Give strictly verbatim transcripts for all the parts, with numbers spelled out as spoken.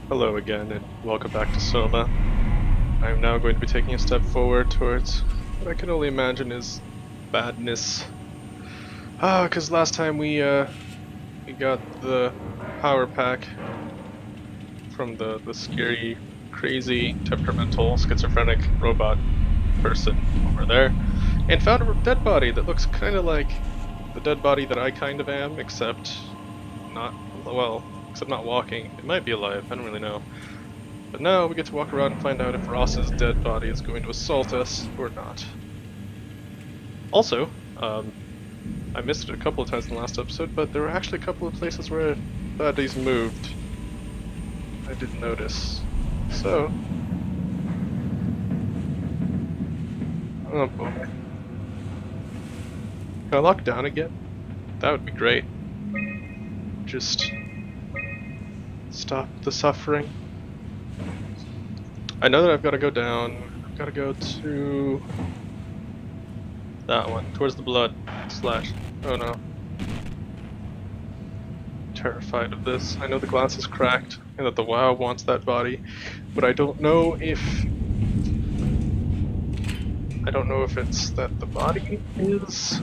Hello again, and welcome back to SOMA. I am now going to be taking a step forward towards what I can only imagine is badness. Ah, because last time we, uh, we got the power pack from the, the scary, crazy, temperamental, schizophrenic robot person over there, and found a dead body that looks kind of like the dead body that I kind of am, except not, well, except not walking. It might be alive, I don't really know. But now we get to walk around and find out if Ross's dead body is going to assault us or not. Also, um, I missed it a couple of times in the last episode, but there were actually a couple of places where bodies moved. I didn't notice. So... oh boy. Can I lock down again? That would be great. Just... stop the suffering. I know that I've got to go down. I've got to go to that one, towards the blood slash. Oh no. Terrified of this. I know the glass is cracked and that the WoW wants that body, but I don't know if I don't know if it's that the body is.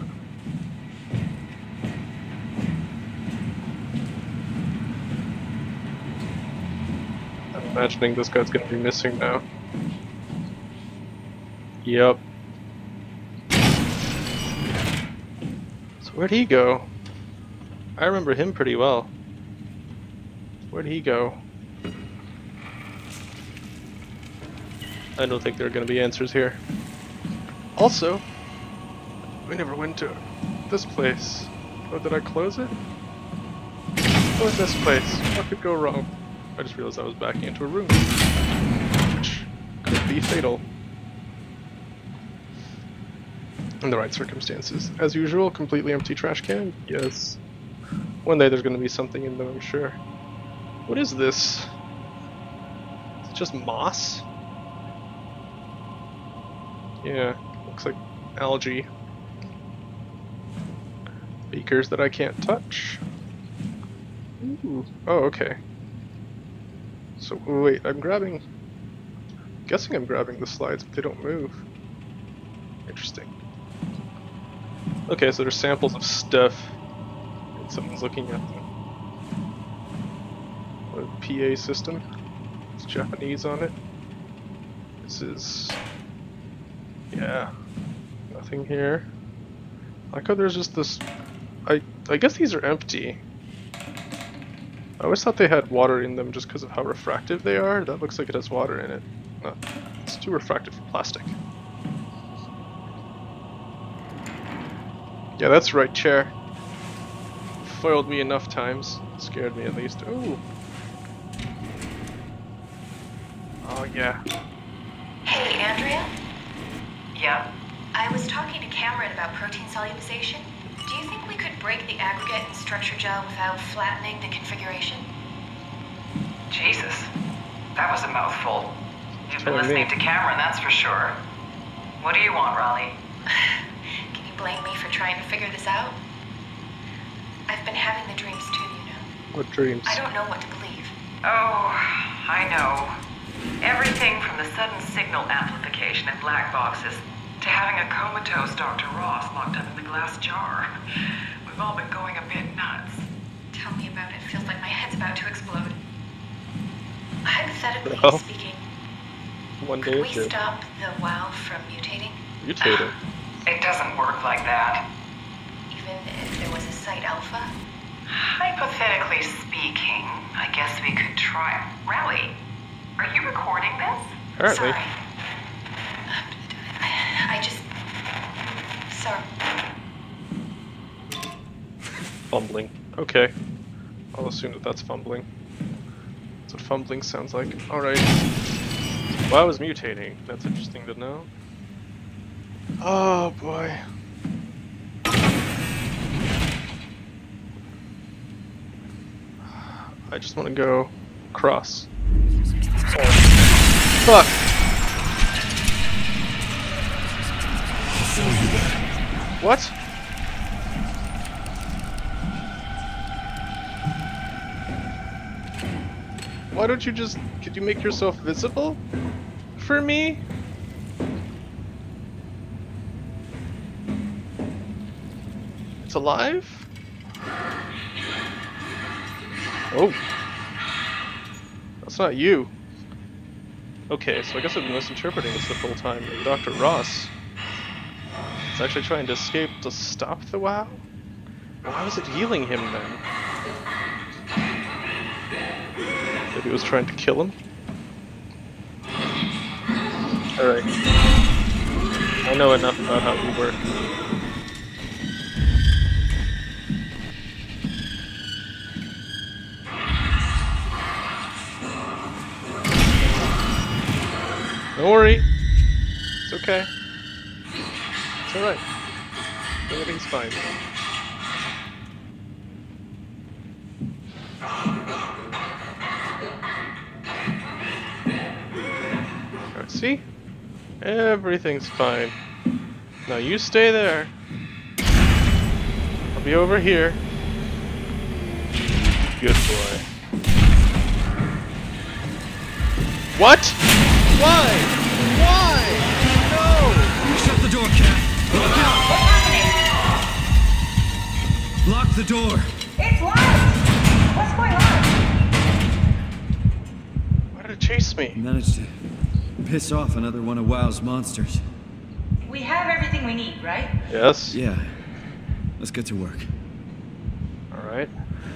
Imagining this guy's gonna be missing now. Yep. So where'd he go? I remember him pretty well. Where'd he go? I don't think there are gonna be answers here. Also, we never went to this place. Oh, did I close it? Oh, this place. What could go wrong? I just realized I was backing into a room, which could be fatal. In the right circumstances. As usual, completely empty trash can? Yes. One day there's going to be something in them, I'm sure. What is this? Is it just moss? Yeah, looks like algae. Beakers that I can't touch. Ooh. Oh, okay. So, wait, I'm grabbing... I'm guessing I'm grabbing the slides, but they don't move. Interesting. Okay, so there's samples of stuff. And someone's looking at them. What a P A system. It's Japanese on it. This is... yeah. Nothing here. I like how there's just this... I, I guess these are empty. I always thought they had water in them just because of how refractive they are. That looks like it has water in it. No, it's too refractive for plastic. Yeah, that's right, chair. Foiled me enough times. Scared me at least. Ooh. Oh, yeah. Hey, Andrea? Yeah? I was talking to Cameron about protein solubilization. Do you think we could break the aggregate and structure gel without flattening the configuration? Jesus. That was a mouthful. You've been Totally. listening to Cameron, that's for sure. What do you want, Raleigh? Can you blame me for trying to figure this out? I've been having the dreams too, you know. What dreams? I don't know what to believe. Oh, I know. Everything from the sudden signal amplification in black boxes to having a comatose Doctor Ross locked up in the glass jar. We've all been going a bit nuts. Tell me about it. Feels like my head's about to explode. Hypothetically Well, speaking, One day could it we did. stop the WoW from mutating? Mutating. It doesn't work like that. Even if there was a site alpha? Hypothetically speaking, I guess we could try. Raleigh, are you recording this? Apparently. Sorry. I just... sorry. Fumbling. Okay. I'll assume that that's fumbling. That's what fumbling sounds like. Alright. Well, I was mutating. That's interesting to know. Oh boy. I just want to go across. Oh. Fuck! What? Why don't you just... Could you make yourself visible? For me? It's alive? Oh. That's not you. Okay, so I guess I've been misinterpreting this the whole time. Doctor Ross is actually trying to escape to stop the WoW? Why was it healing him then? Maybe it was trying to kill him? Alright. I know enough about how you work. Don't worry. It's okay. It's alright. Everything's fine. Alright, see? Everything's fine. Now you stay there. I'll be over here. Good boy. What? Why? Why? No! Shut the door, Cat. Lock it up. What's happening? Lock the door. It's locked! What's going on? Why did it chase me? Managed to piss off another one of WoW's monsters. We have everything we need, right? Yes? Yeah. Let's get to work. Alright.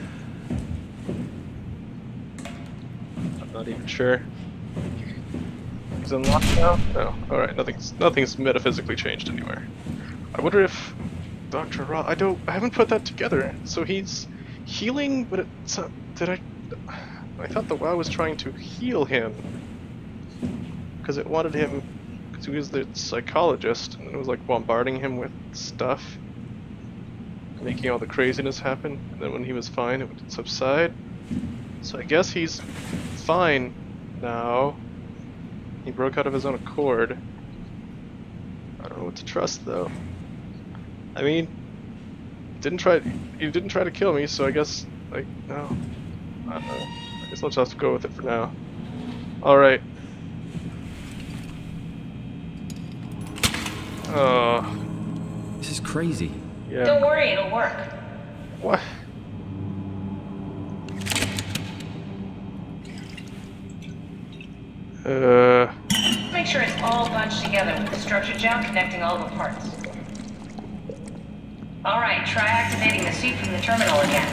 I'm not even sure. He's unlocked now? No. Alright, nothing's nothing's metaphysically changed anywhere. I wonder if Doctor Ra I don't I haven't put that together. So he's healing, but it's uh, did I I thought the WoW was trying to heal him. Because it wanted him because he was the psychologist and it was like bombarding him with stuff. Making all the craziness happen, and then when he was fine it would subside. So I guess he's fine now. He broke out of his own accord. I don't know what to trust though. I mean, didn't try. He didn't try to kill me, so I guess like no. I don't know. I guess I'll just have to go with it for now. All right. Oh. This is crazy. Yeah. Don't worry, it'll work. What? Uh. Make sure it's all bunched together with the structure gel connecting all the parts. Alright, try activating the suit from the terminal again.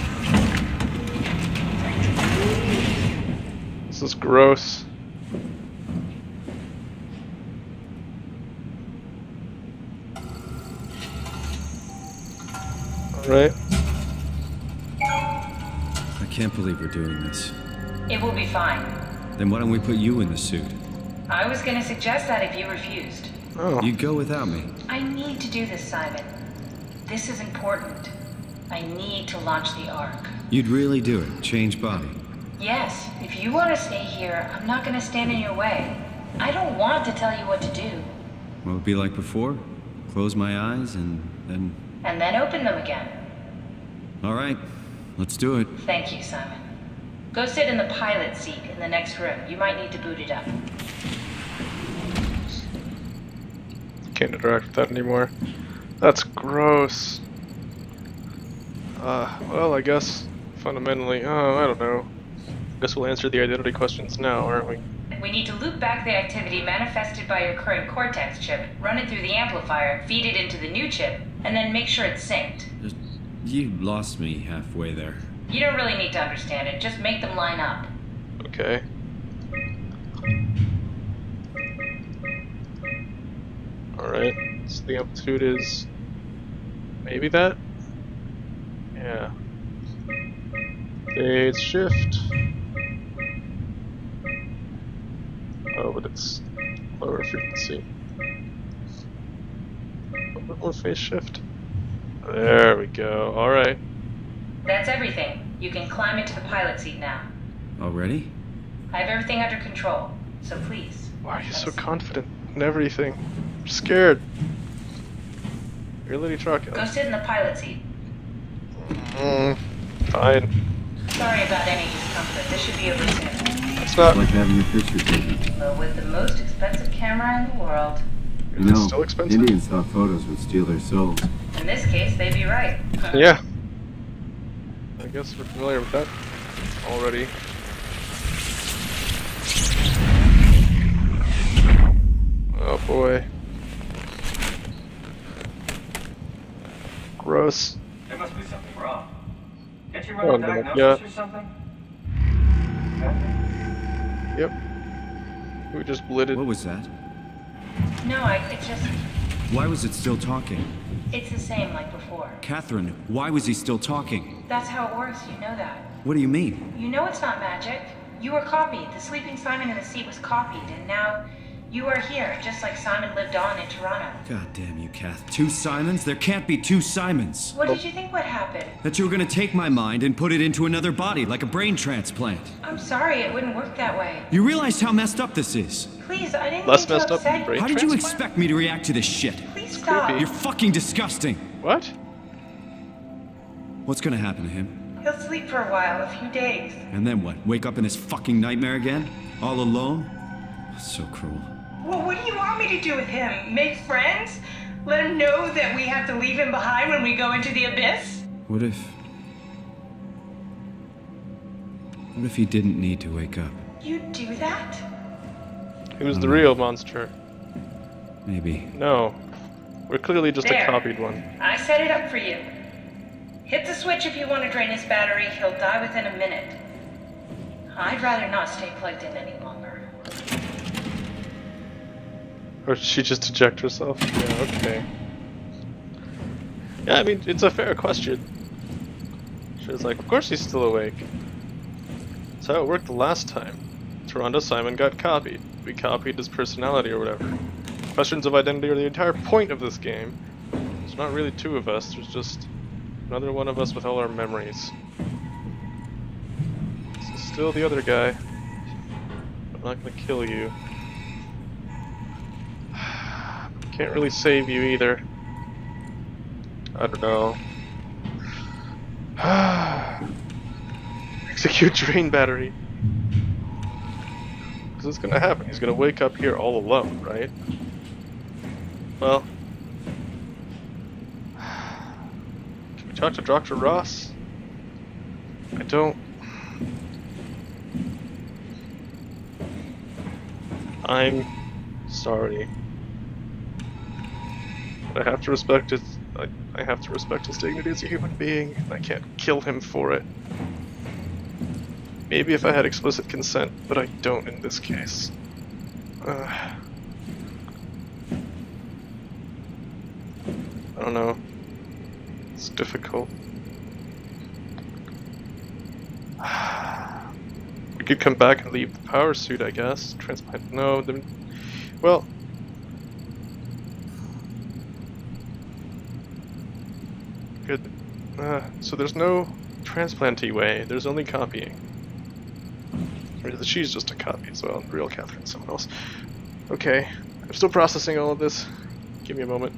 This is gross. Alright. I can't believe we're doing this. It will be fine. Then why don't we put you in the suit? I was gonna suggest that if you refused. Oh. You go without me. I need to do this, Simon. This is important. I need to launch the Ark. You'd really do it. Change body. Yes, if you want to stay here, I'm not gonna stand in your way. I don't want to tell you what to do. What would it be like before? Close my eyes and then... And then open them again. All right. Let's do it. Thank you, Simon. Go sit in the pilot seat in the next room. You might need to boot it up. Can't interact with that anymore. That's gross. Uh, well, I guess fundamentally, oh, I don't know. I guess we'll answer the identity questions now, aren't we? We need to loop back the activity manifested by your current Cortex chip, run it through the amplifier, feed it into the new chip, and then make sure it's synced. Just, you lost me halfway there. You don't really need to understand it, just make them line up. Okay. Alright, so the amplitude is maybe that? Yeah. Phase shift. Oh, but it's lower frequency. A little bit more phase shift. There we go, alright. That's everything. You can climb into the pilot seat now. Already? I have everything under control, so please. Why are you so confident in everything? I'm scared. You're Lady Truckin'. Go sit in the pilot seat. Mm, fine. Sorry about any comfort. This should be over soon. It's not. It's like having your picture taken. But with the most expensive camera in the world. You Is it know, still expensive? Indians thought photos would steal their souls. In this case, they'd be right. Yeah. I guess we're familiar with that already. Oh boy. Gross. There must be something wrong. Can't you Oh, run a no, diagnosis yeah. or something? Yep. We just blitted. What was that? No, I it just Why was it still talking? it's the same like before. Catherine, why was he still talking? That's how it works, you know that. What do you mean? You know it's not magic. You were copied. The sleeping Simon in the seat was copied, and now you are here, just like Simon lived on in Toronto. God damn you, Kath. Two Simons? There can't be two Simons. What did you think would happen? That you were gonna take my mind and put it into another body, like a brain transplant. I'm sorry, it wouldn't work that way. You realize how messed up this is? Please, I didn't Less mean to messed up upset than you. brain How did you transplant? expect me to react to this shit? Please stop. creepy. You're fucking disgusting. What? What's gonna happen to him? He'll sleep for a while, a few days. And then what? Wake up in this fucking nightmare again? All alone? So cruel. Well, what do you want me to do with him? Make friends? Let him know that we have to leave him behind when we go into the abyss? What if... What if he didn't need to wake up? You'd do that? Who's the real monster? Maybe. No. We're clearly just There. a copied one. I set it up for you. Hit the switch if you want to drain his battery. He'll die within a minute. I'd rather not stay plugged in any longer. Or did she just eject herself? Yeah, okay. Yeah, I mean, it's a fair question. She was like, of course he's still awake. That's how it worked the last time. Toronto Simon got copied. We copied his personality or whatever. Questions of identity are the entire point of this game. There's not really two of us, there's just another one of us with all our memories. This is still the other guy. I'm not gonna kill you. Can't really save you either. I don't know. Execute drain battery. Because it's gonna happen. He's gonna wake up here all alone, right? Well. Can we talk to Doctor Ross? I don't. I'm sorry. I have to respect his. I, I have to respect his dignity as a human being. And I can't kill him for it. Maybe if I had explicit consent, but I don't in this case. Uh, I don't know. It's difficult. We could come back and leave the power suit, I guess. Transplant. No, then. Well. Good. Uh, so there's no transplantee way, there's only copying. Or she's just a copy as well, real Catherine's someone else. Okay, I'm still processing all of this. Give me a moment.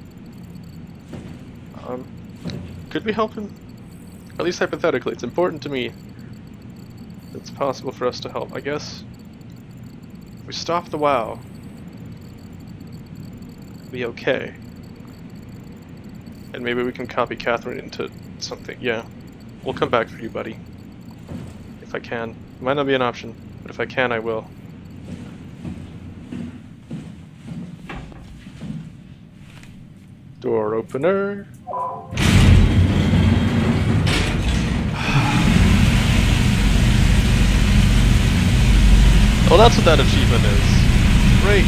Um, could we help him? At least hypothetically, it's important to me. It's possible for us to help, I guess. If we stop the WoW, it'll be okay. And maybe we can copy Catherine into something. Yeah. We'll come back for you, buddy. If I can. It might not be an option, but if I can, I will. Door opener. Oh, that's what that achievement is. Great.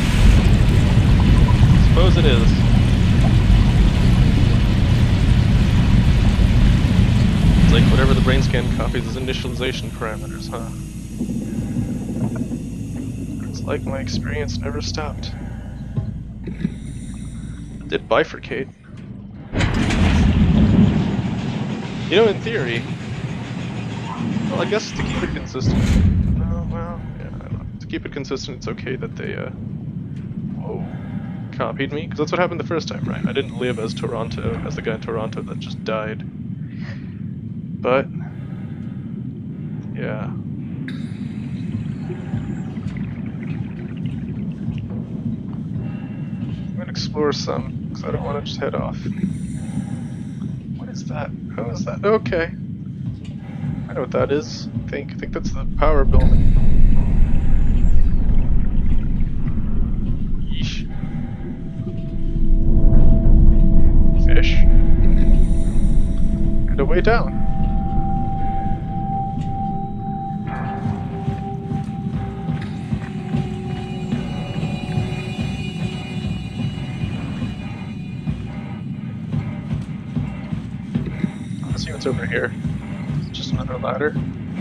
Suppose it is. It's like whatever the brain scan copies as initialization parameters, huh? It's like my experience never stopped. It did bifurcate. You know, in theory, well, I guess to keep it consistent. Oh, well, yeah, I don't know. To keep it consistent, it's okay that they, uh, whoa, copied me, because that's what happened the first time, right? I didn't live as Toronto, as the guy in Toronto that just died. But Yeah. I'm gonna explore some, because I don't want to just head off. What is that? How is that? Okay. I know what that is. I think. I think that's the power building. Yeesh. Fish. And a way down. Let's see what's over here. It's just another ladder.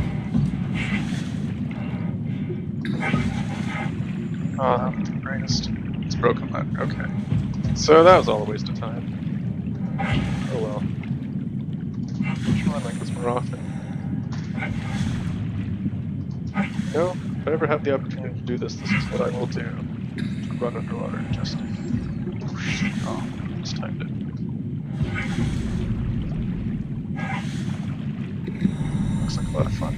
Oh, that's the greatest. It's a broken ladder. Okay. So that was all a waste of time. Oh well. I should run like this more often. You know, if I ever have the opportunity to do this, this is what I will do. Run underwater and just... Oh, just timed it. Looks like a lot of fun.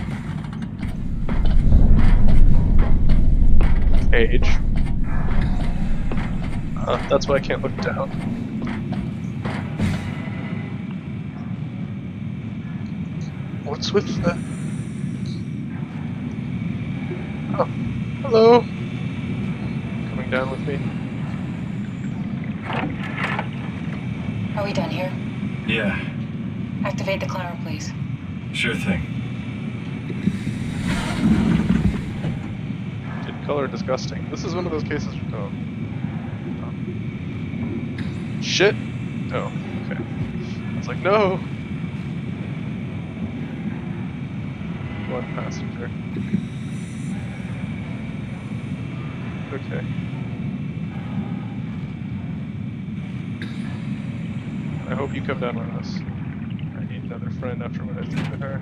Age. Uh, that's why I can't look down. What's with the... Oh, hello! Coming down with me? Are we done here? Yeah, Activate the climber, please. sure thing. Did color disgusting. This is one of those cases... Oh. Oh. Shit! Oh, okay. I was like, no! One passenger. Okay. I hope you come down with us. I need another friend after what I did to her.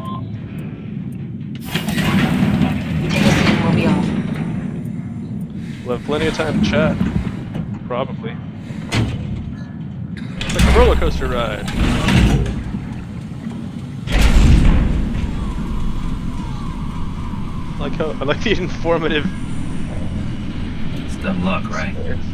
Take a seat, we'll be off. We'll have plenty of time to chat. Probably. It's like a roller coaster ride. I like how I like the informative. It's dumb luck, right?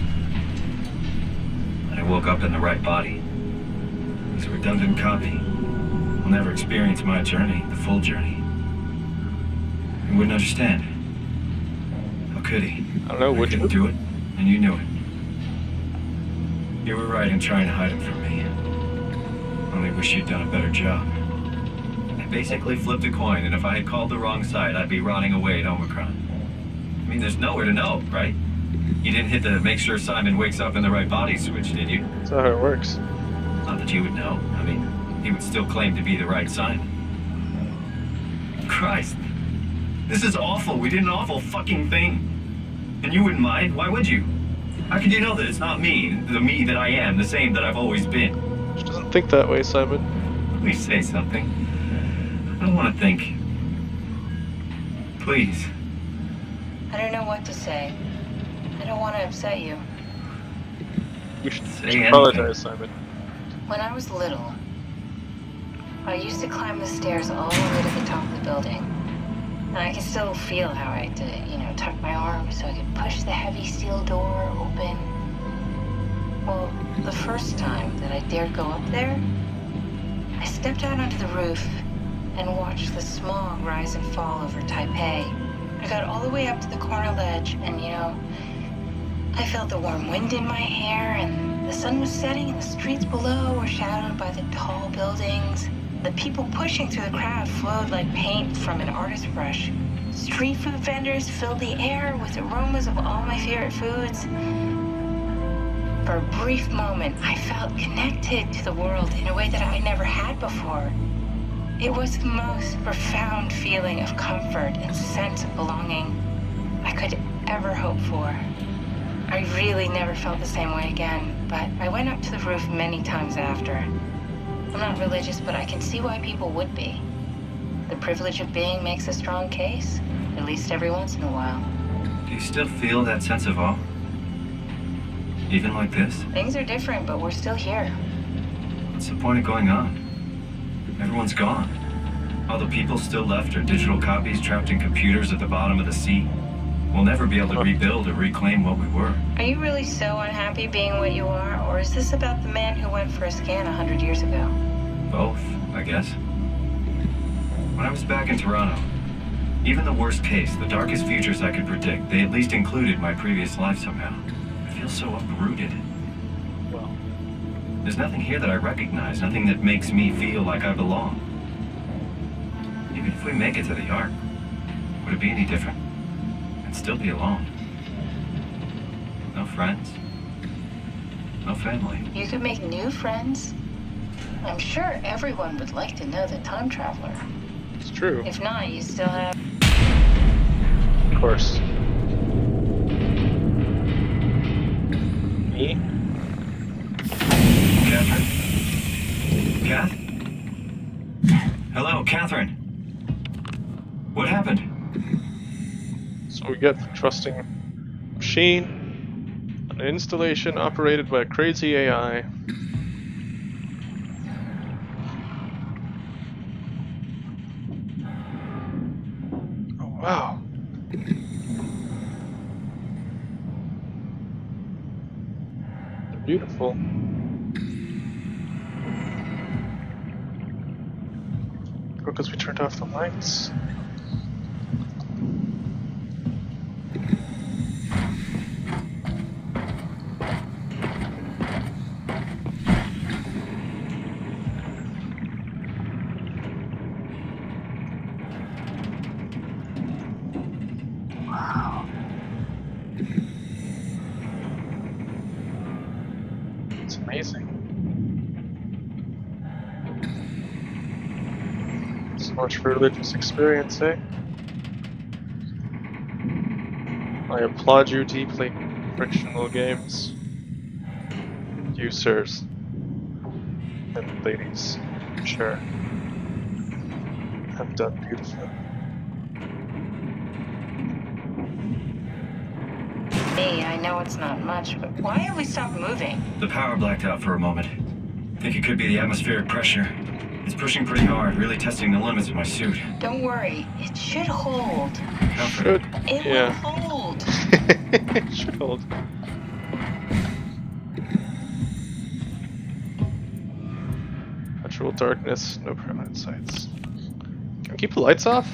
I woke up in the right body. He's a redundant copy. He'll never experience my journey, the full journey. He wouldn't understand. How could he? I don't know, would you? I couldn't do it, and you knew it. You were right in trying to hide him from me. Only wish you'd done a better job. I basically flipped a coin, and if I had called the wrong side, I'd be rotting away at Omicron. I mean, there's nowhere to know, right? You didn't hit the make sure Simon wakes up in the right body switch, did you? That's not how it works. Not that you would know. I mean, he would still claim to be the right Simon. Christ. This is awful. We did an awful fucking thing. And you wouldn't mind? Why would you? How could you know that it's not me, the me that I am, the same that I've always been? She doesn't think that way, Simon. Please say something. I don't want to think. Please. I don't know what to say. I don't want to upset you. We should, Say we should anything. apologize, Simon. When I was little, I used to climb the stairs all the way to the top of the building. And I can still feel how I had to, you know, tuck my arm so I could push the heavy steel door open. Well, the first time that I dared go up there, I stepped out onto the roof and watched the smog rise and fall over Taipei. I got all the way up to the corner ledge and, you know, I felt the warm wind in my hair and the sun was setting and the streets below were shadowed by the tall buildings. The people pushing through the crowd flowed like paint from an artist's brush. Street food vendors filled the air with aromas of all my favorite foods. For a brief moment, I felt connected to the world in a way that I never had before. It was the most profound feeling of comfort and sense of belonging I could ever hope for. I really never felt the same way again, but I went up to the roof many times after. I'm not religious, but I can see why people would be. The privilege of being makes a strong case, at least every once in a while. Do you still feel that sense of awe? Even like this? Things are different, but we're still here. What's the point of going on? Everyone's gone. All the people still left are digital copies trapped in computers at the bottom of the sea. We'll never be able to rebuild or reclaim what we were. Are you really so unhappy being what you are, or is this about the man who went for a scan a hundred years ago? Both, I guess. When I was back in Toronto, even the worst case, the darkest futures I could predict, they at least included my previous life somehow. I feel so uprooted. Well, There's nothing here that I recognize, nothing that makes me feel like I belong. Even if we make it to the Ark, would it be any different? I'd still be alone. No friends. No family. You could make new friends. I'm sure everyone would like to know the time traveler. it's true. If not, you still have... Of course. Me? Catherine? Kath? Hello, Catherine. What happened? So we get trusting machine, an installation operated by a crazy A I. Oh wow. They're beautiful. Oh, because we turned off the lights. It's amazing. So much for religious experience, eh? I applaud you deeply, frictional games. You, sirs. And ladies, sure. Have done beautifully. Me, I know it's not much, but why have we stopped moving? The power blacked out for a moment. Think it could be the atmospheric pressure. It's pushing pretty hard, really testing the limits of my suit. Don't worry, it should hold. Should. It Yeah. will hold. Should hold. Natural darkness, no permanent sights. Can we keep the lights off?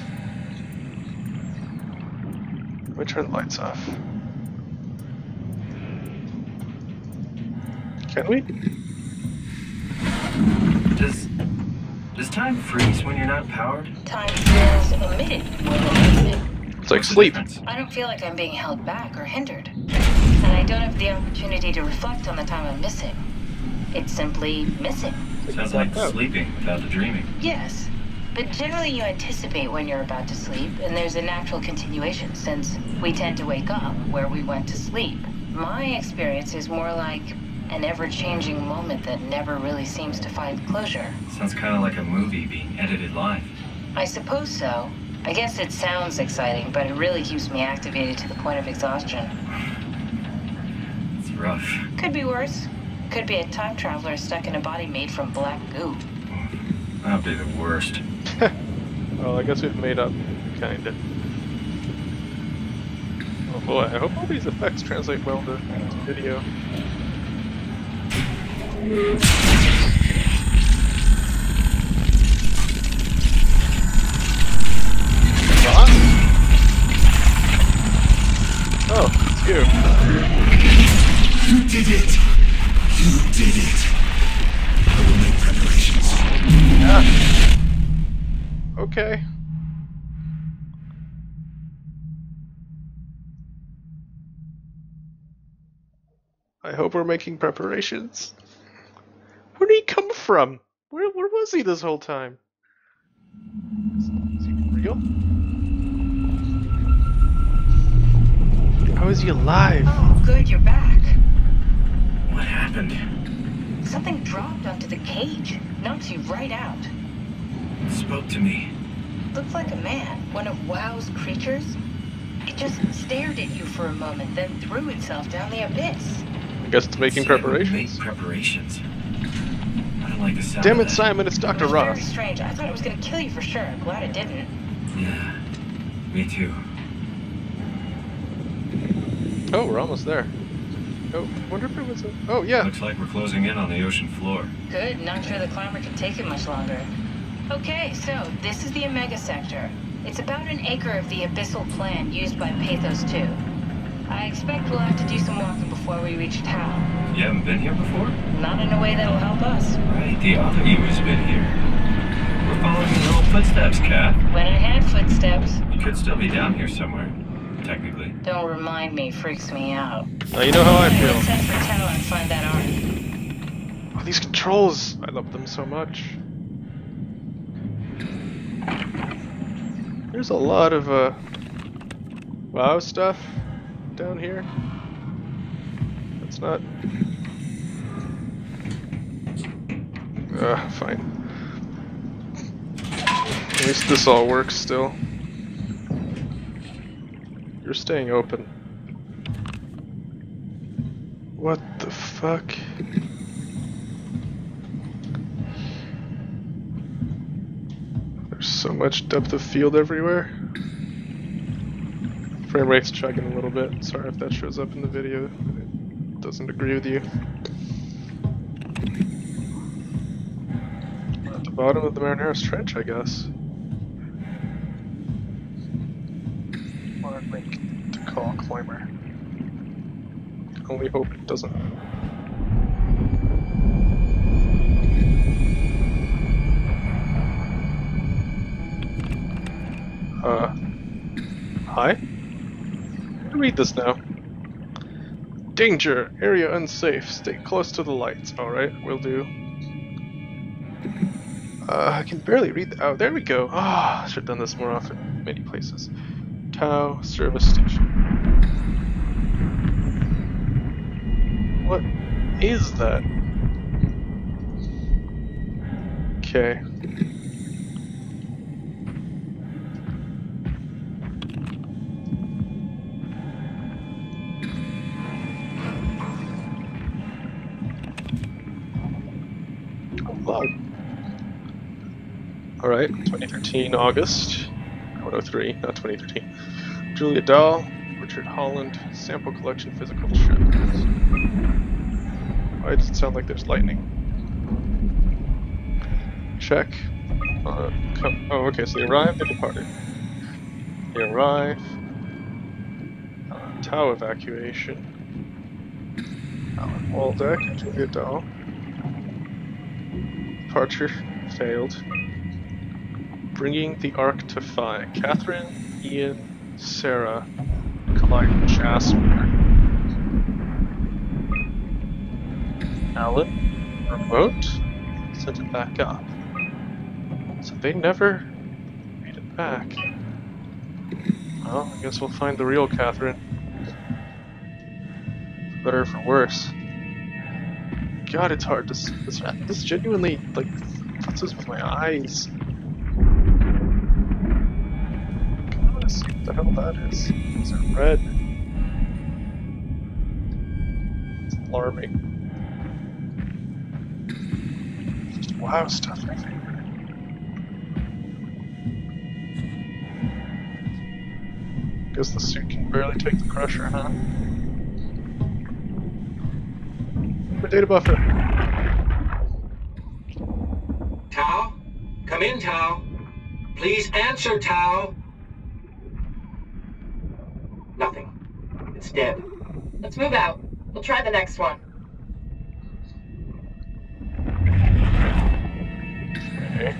Let me turn the lights off. Can we? Does... Does time freeze when you're not powered? Time feels emitted when we're moving. It's like What's the sleep. difference? I don't feel like I'm being held back or hindered. And I don't have the opportunity to reflect on the time I'm missing. It's simply missing. Sounds like sleeping without the dreaming. Yes. But generally you anticipate when you're about to sleep, and there's a natural continuation since we tend to wake up where we went to sleep. My experience is more like an ever-changing moment that never really seems to find closure. Sounds kind of like a movie being edited live. I suppose so. I guess it sounds exciting, but it really keeps me activated to the point of exhaustion. It's rough. Could be worse. Could be a time traveler stuck in a body made from black goo. That'd be the worst. Well, I guess we've made up, kinda. Oh boy, I hope all these effects translate well to, to video. What? Oh, it's you. You did it! You did it! I will make preparations. Yeah. Okay. I hope we're making preparations. Where did he come from? Where where was he this whole time? Is, is he real? How is he alive? Oh, good, you're back. What happened? Something dropped onto the cage. Knocks you right out. It spoke to me. Looked like a man, one of WoW's creatures. It just stared at you for a moment, then threw itself down the abyss. I guess it's making Said we preparations. Make preparations. How don't like the sound Damn of it, that. Simon, it's Doctor It was very Ross. strange. I thought it was gonna kill you for sure. Glad it didn't. Yeah, me too. Oh, we're almost there. Oh, wonder if it was a... Oh, yeah. Looks like we're closing in on the ocean floor. Good. Not sure the climber can take it much longer. Okay, so this is the Omega Sector. It's about an acre of the abyssal plan used by Pathos two. I expect we'll have to do some walking before we reach town. You haven't been here before? Not in a way that'll help us. Right, the other you has been here. We're following your little footsteps, Kat. When I had footsteps. You could still be down here somewhere, technically. Don't remind me, freaks me out. Now you know how I feel. Let's head for town and find that arc. Oh, these controls! I love them so much. There's a lot of, uh... WoW stuff down here. That's not... Ugh, fine. At least this all works still. You're staying open. What the fuck? There's so much depth of field everywhere. Frame rate's chugging a little bit. Sorry if that shows up in the video. It doesn't agree with you. At the bottom of the Marineris Trench, I guess. What a link to call climber. Only hope it doesn't. Uh, hi? Read this now. Danger! Area unsafe. Stay close to the lights. Alright, will do. Uh, I can barely read the- oh, there we go. Ah, oh, should have done this more often. Many places. Tau service station. What is that? Okay. Log. Alright, twenty thirteen August. one oh three, not twenty thirteen. Julia Dahl, Richard Holland, sample collection physical shipments. Why does it sound like there's lightning? Check. Uh, come, oh, okay, so they arrived, they departed. They arrive. Uh, Tau evacuation. Alan Waldeck, Julia Dahl. Departure failed. Bringing the Ark to Phi. Catherine, Ian, Sarah, collide Jasper. Alan, remote, sent it back up. So they never made it back. Well, I guess we'll find the real Catherine. For better or for worse. God, it's hard to see. This, this genuinely, like, futzes with my eyes. I want to see what the hell that is. Is it red? It's alarming. Just wow stuff, my favorite. Guess the suit can barely take the pressure, huh? Data buffer. Tau? Come in, Tau. Please answer, Tau. Nothing. It's dead. Let's move out. We'll try the next one. Okay.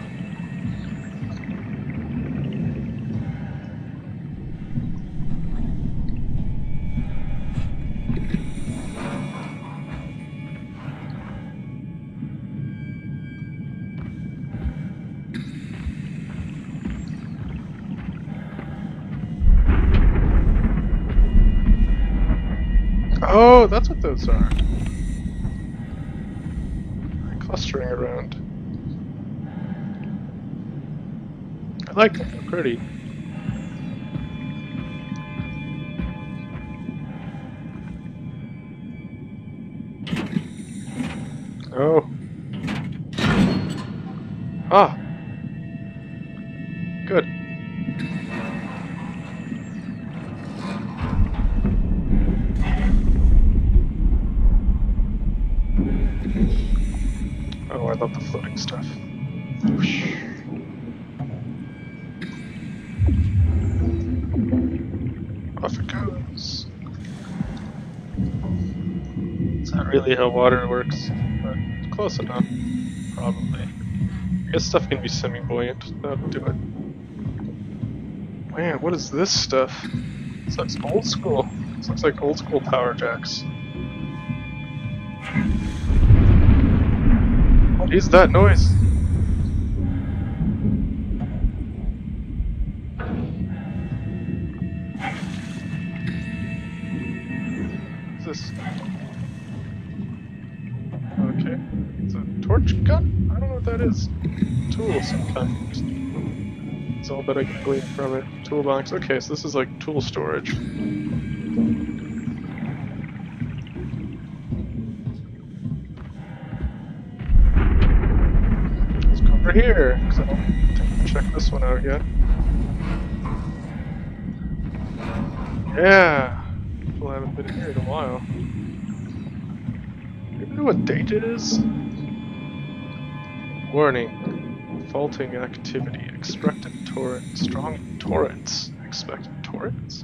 Oh, that's what those are. They're clustering around. I like them, they're pretty. Oh. about the floating stuff. Whoosh. Off it goes. It's not really how water works, but close enough. Probably. I guess stuff can be semi-buoyant. That'll do it. Man, what is this stuff? This looks old school. This looks like old school power jacks. What is that noise? What's this? Okay. It's a torch gun? I don't know what that is. Tool of some kind. That's all that I can glean from it. Toolbox. Okay, so this is like tool storage. Let's go over here, because I don't think I've checked this one out yet. Yeah! People haven't been here in a while. You know what date it is? Warning. Faulting activity. Expected torrent. Strong torrents. Expected torrents?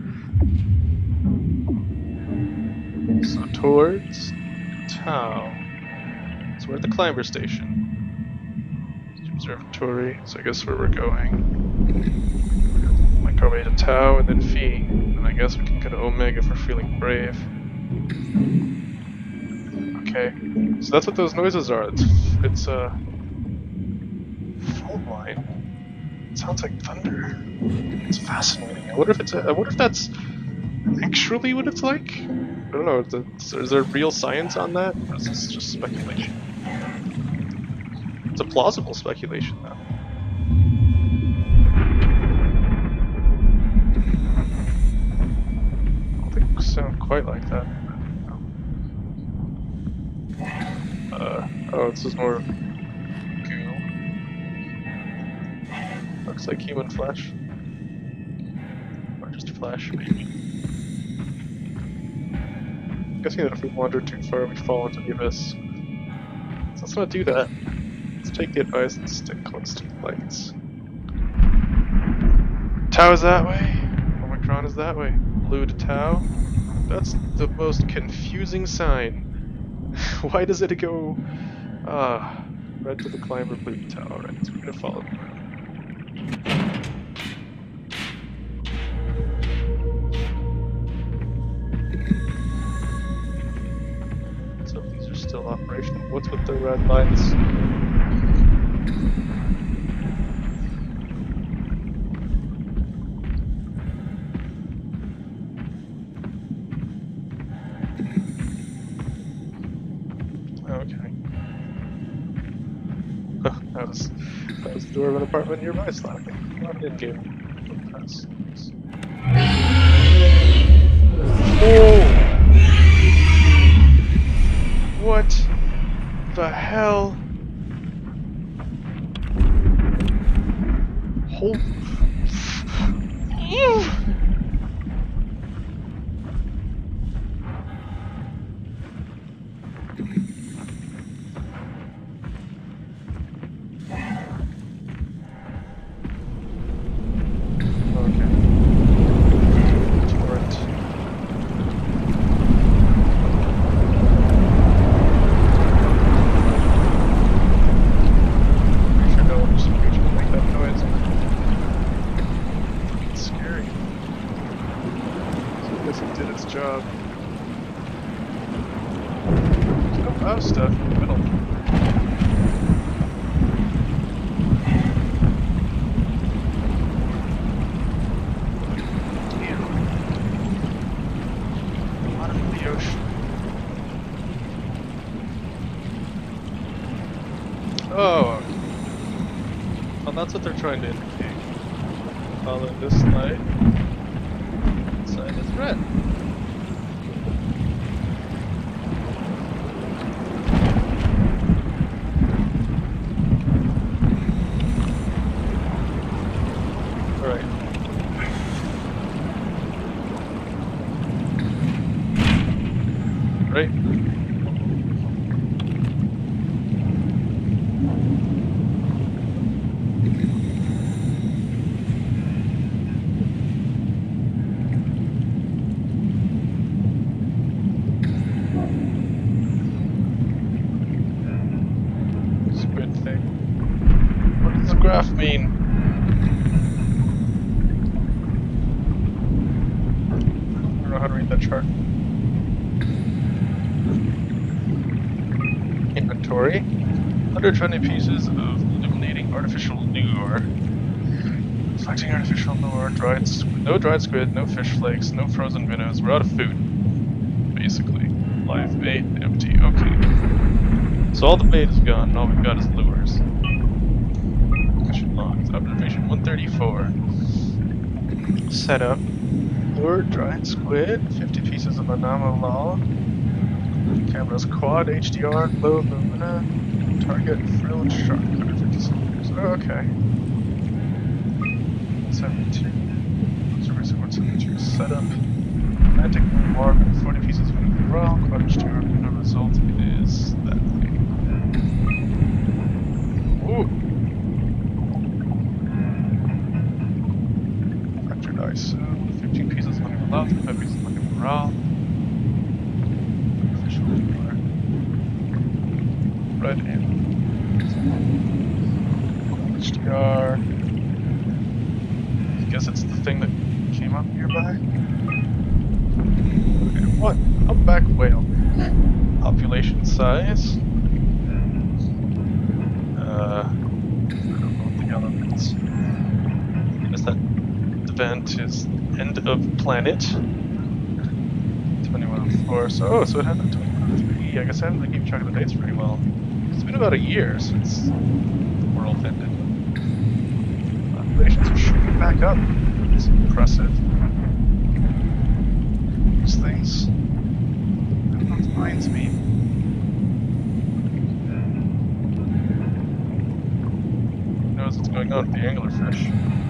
So towards Tau. So we're at the climber station. Observatory. So I guess where we're going. Might go away to Tau and then Phi. And I guess we can go to Omega if we're feeling brave. Okay. So that's what those noises are. It's it's a uh, fault line. It sounds like thunder. It's fascinating. I wonder if it's. A, I wonder if that's actually what it's like. I don't know. Is, it, is there real science on that, or is this just speculation? It's a plausible speculation, though. I don't think it sound quite like that. Uh, oh, this is more goo. Looks like human flesh. Or just flesh, maybe. I'm guessing that if we wander too far, we fall into the abyss. So let's not do that. Let's take the advice and stick close to the lights. Tau is that way. Omicron is that way. Blue to Tau. That's the most confusing sign. Why does it go, ah, uh, red to the climber, blue to Tau? Alright, so we're gonna follow them. So these are still operational. What's with the red lights? Okay. that was that was the door of an apartment nearby slapping. Not in game. That's, that's... Oh! What the hell? Hold. Job. There's no mouse stuff in the middle. Damn. Bottom of the ocean. Oh. Well, that's what they're trying to indicate. Follow this light. Side is red. Right. know how to read that chart. Inventory. one hundred twenty pieces of illuminating artificial lure. Reflecting artificial lure, dried squid, no dried squid, no fish flakes, no frozen minnows. We're out of food, basically. Live bait, empty. Okay. So all the bait is gone, and all we've got is lures. Mission logs. Observation one thirty-four. Setup. Lure, dried squid, fifty pieces of anomalol. Camera's quad, H D R, low lumina. Target, frilled shark, one hundred fifty centimeters. Oh, okay. seventy-two. Observation one seventy-two. Setup. Atlantic War, forty pieces of raw. Quad H D R, the result is that thing. Ooh. Fractured ice. So fifteen pieces of honey raw, five pieces of honey raw. Official lure. Red ant. H D R. I guess it's the thing that came up nearby. Okay, what? Humpback whale. Population size. Uh, I don't know what the yellow means. Is that event is end of planet. twenty-one oh four. So, oh, so it had a twenty-one oh three. I guess I haven't keep track of the dates pretty well. It's been about a year since the world ended. Populations are shooting back up. It's impressive. These things. I don't know what the lines mean. Who knows what's going on with the anglerfish?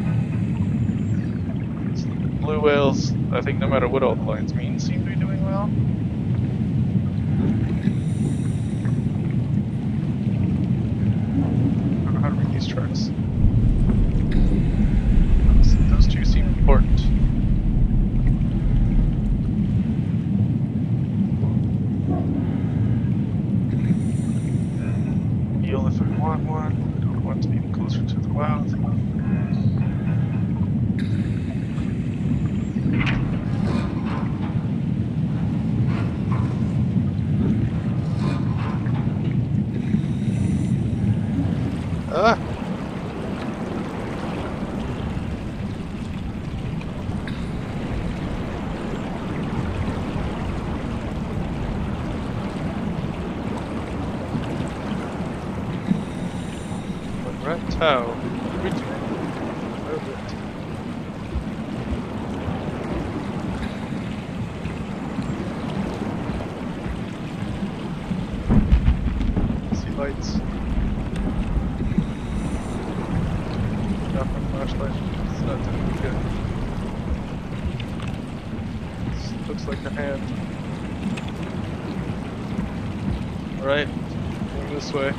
It's the blue whales, I think no matter what all the lines mean, seem to be doing well. I don't know how to read these charts. Those, those two seem important. Heal if I want one. I don't want to be closer to the wild. Ah! Reptile. Return. Orbit. See lights. Got my flashlight. It's not doing good. This looks like a hand. Alright, going this way.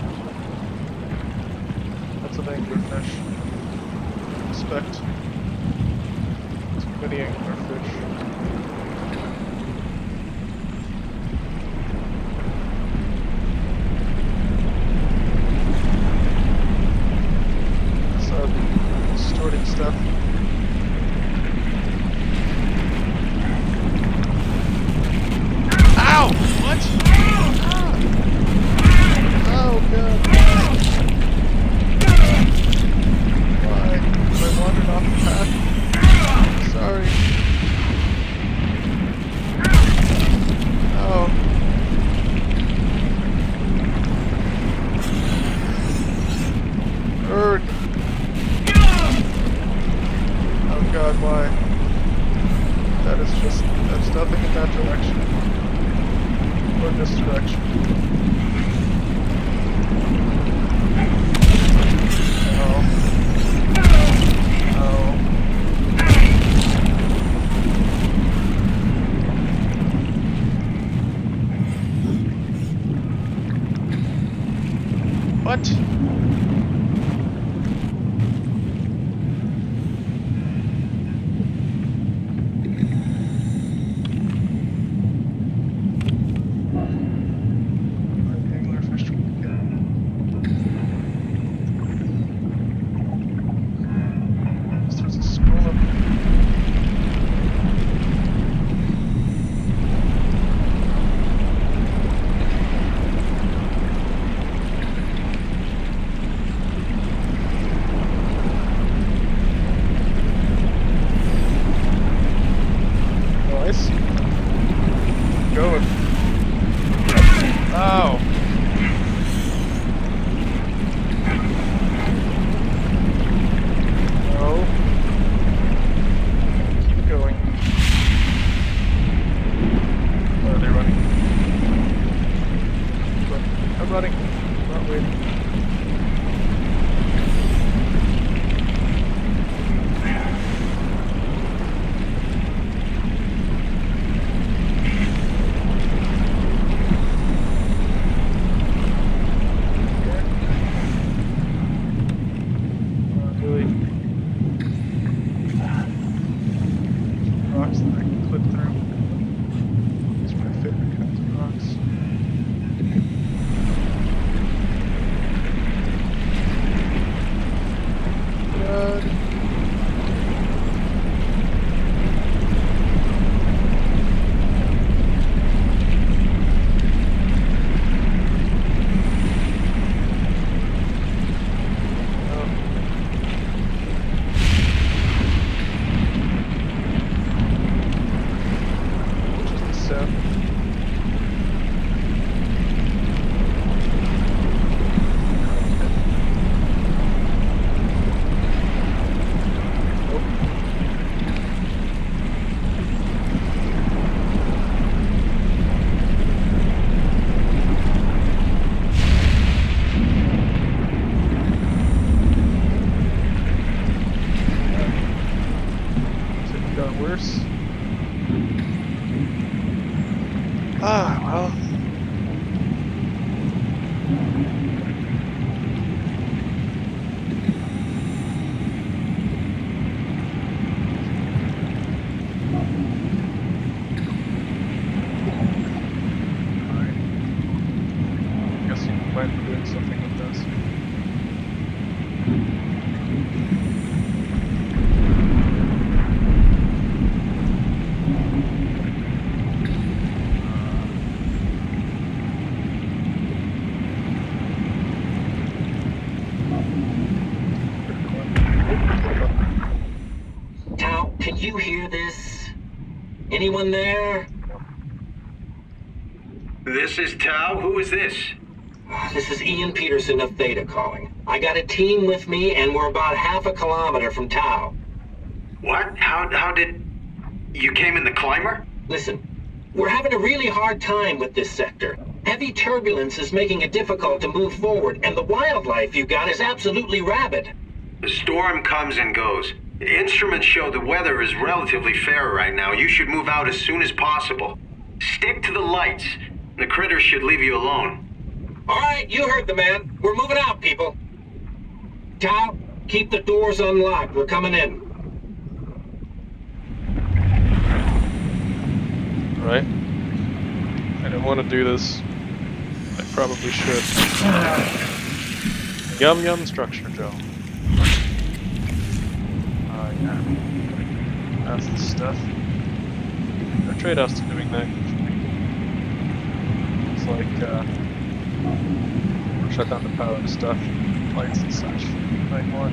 That's an anglerfish. Respect. Too many anglerfish. Some distorting stuff. Ow! What? Oh god. Why? I wandered off the path. Sorry. Oh. Bird. Oh god, why? That is just, that's nothing in that direction. Or this direction. Oh. Oh. What? Anglerfish again. There's a school of rocks that I can clip through. These are my favorite kinds of rocks. Good. Worse. Ah, well. Alright. Guess you might be doing something with this. Can you hear this? Anyone there? This is Tau. Who is this? This is Ian Peterson of Theta calling. I got a team with me, and we're about half a kilometer from Tau. What? How, how did... You came in the climber? Listen, we're having a really hard time with this sector. Heavy turbulence is making it difficult to move forward, and the wildlife you got is absolutely rabid. The storm comes and goes. The instruments show the weather is relatively fair right now. You should move out as soon as possible. Stick to the lights. The critters should leave you alone. All right, you heard the man. We're moving out, people. Tau, keep the doors unlocked. We're coming in. Right. I don't want to do this. I probably should. Yum yum structure gel. Oh yeah. That's the stuff. There are trade-offs to doing that usually. It's like, uh... shut down the power and stuff. Lights and such. Like more.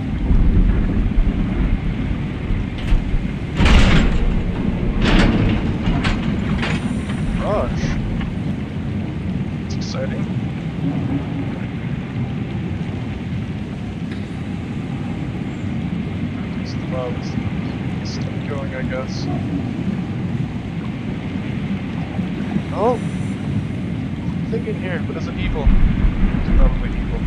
Gosh. It's exciting. Just the love is still going, I guess. Oh! Thing in here, but is it evil? It's probably evil.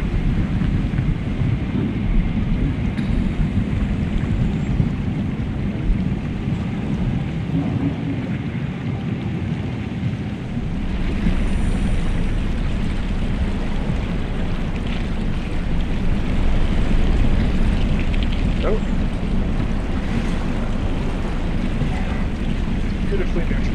Nope. Beautifully neutral.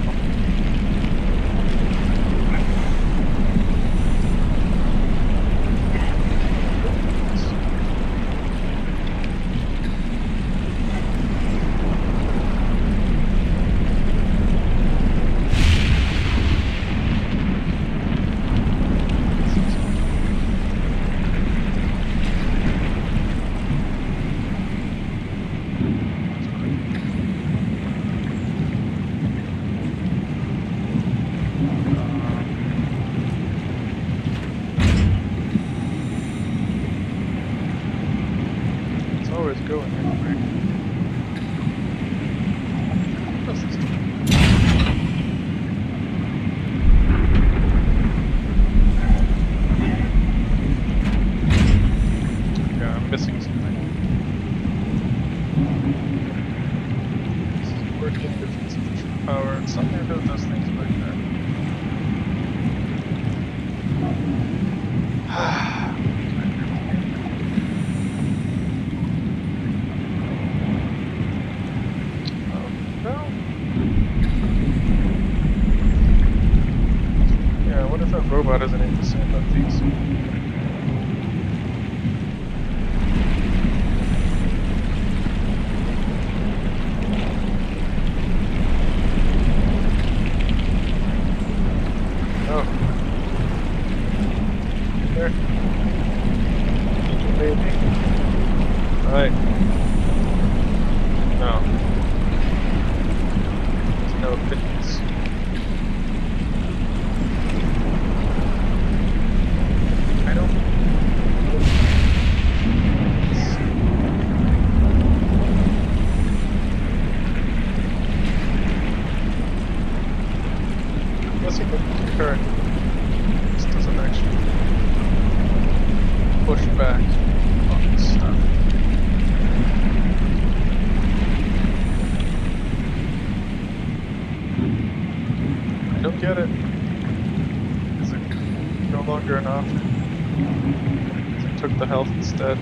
Going anyway. What's this doing? Yeah, I'm missing something. This is working with insufficient power, and something about those things like that. No. That robot has anything to say about these. Oh. There. Maybe. Right. No. There's no opinions. I don't. Let's see if the current this doesn't actually push back on this stuff. I don't get it. Is it no longer an option? Because it took the health instead.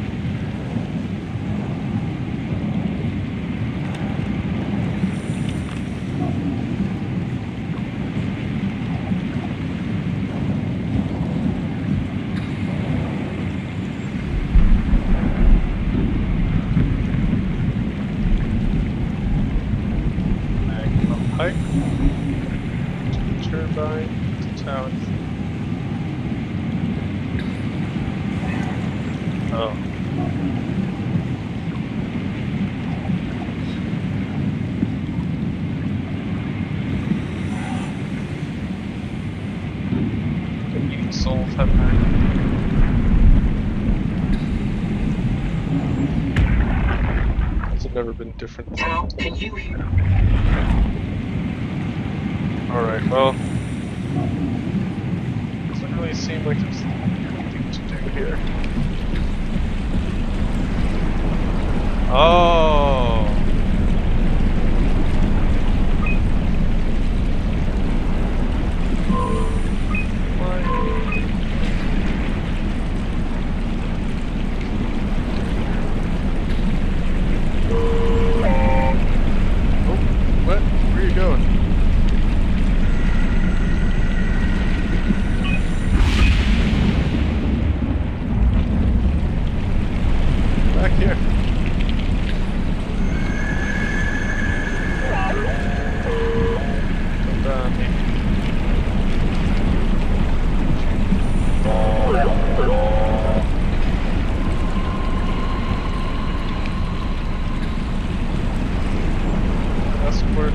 Magnum pipe to the turbine to town. Oh. Eating soul pepper. Has it never been different? Cal, can you hear? Alright, well. Doesn't really seem like there's anything to do here. Oh. Oh, what? Where are you going? Back here. Come down. Escort.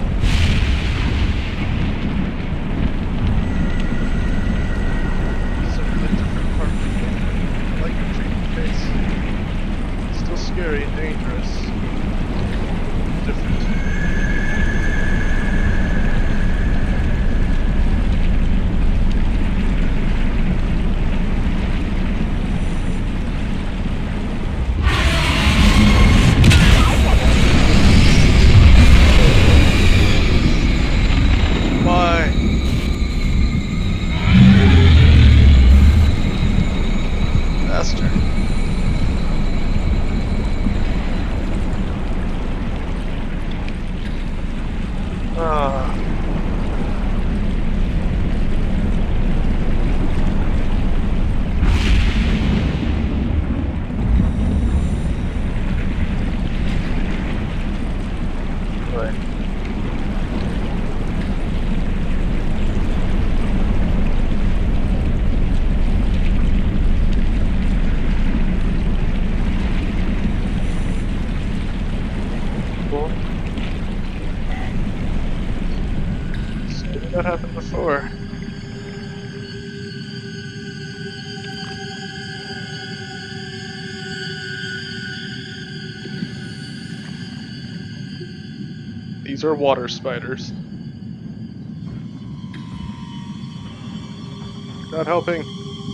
This is a really different part of the game. I like the treatment case. Still scary and dangerous. Different. Why? Bastard. Ah. Right. Cool. So maybe that happened before. These are water spiders. Not helping.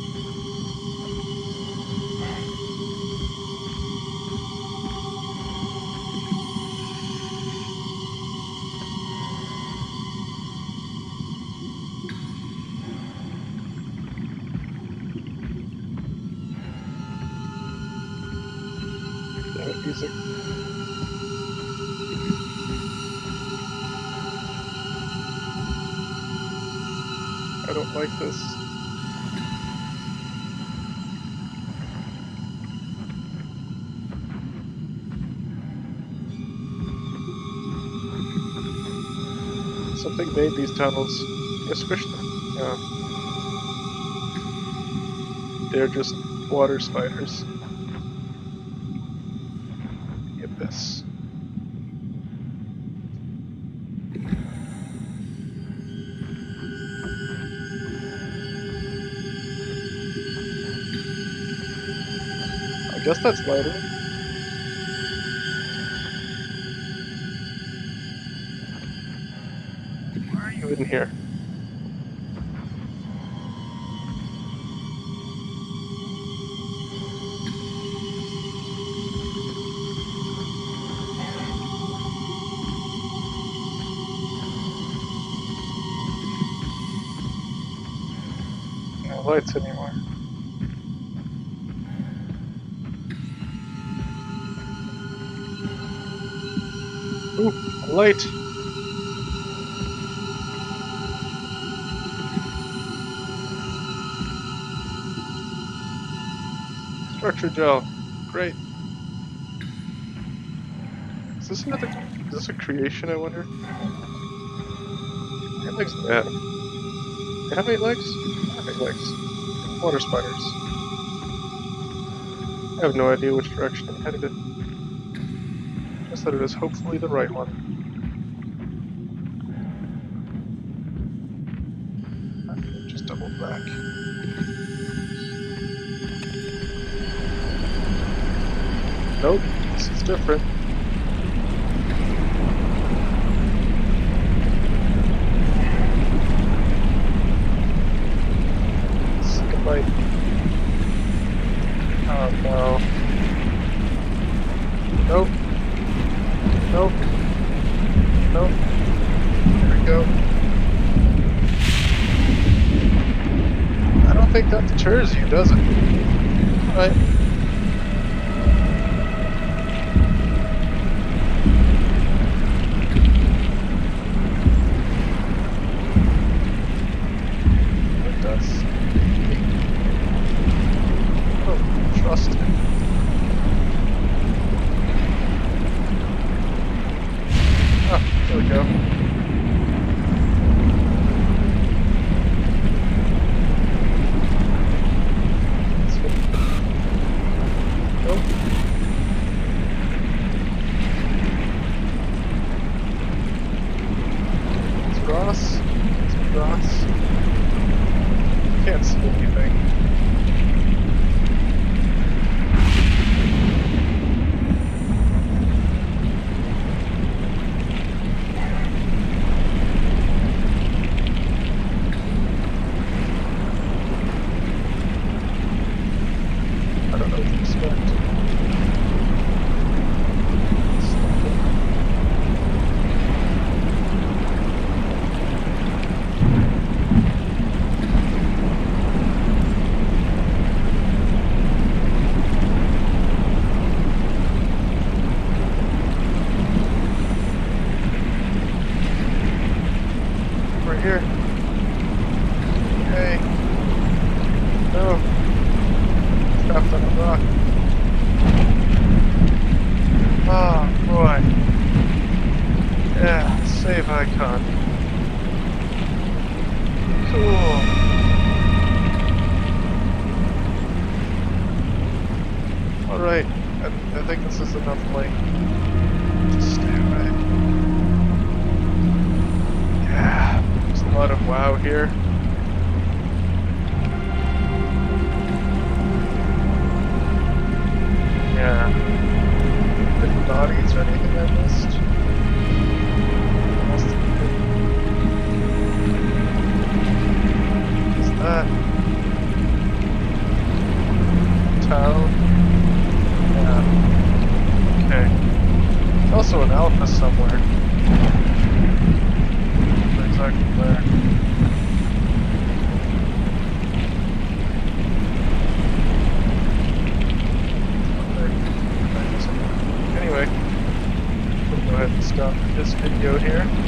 Damn it, music. I don't like this. Something made these tunnels. You squished them. Yeah. They're just water spiders. The abyss. I guess that's lighter. Why are you in here? No lights anymore. Ooh, a light! Structure gel. Great. Is this another... Is this a creation, I wonder? How many legs do they have? They have eight legs? They have eight legs. Water spiders. I have no idea which direction I'm headed in. Just that it is hopefully the right one. Just double back. Nope, this is different. Second light. Oh no. Nope. Nope. Nope. There we go. I don't think that deters you, does it? Alright. It does. I don't trust it. Ah, there we go. Nope. It's grass. It's grass. Can't see anything. I don't know what to expect. Right here. Hey. No. Trapped on a rock. Oh boy. Yeah, save icon. Cool. Alright, I, I think this is enough light to stay away. Yeah, there's a lot of wow here. Yeah. Hidden bodies or anything I missed? Must have been. What's that? Town? Yeah. Okay. There's also an alpha somewhere. Not exactly where. Anyway, we'll go ahead and stop this video here.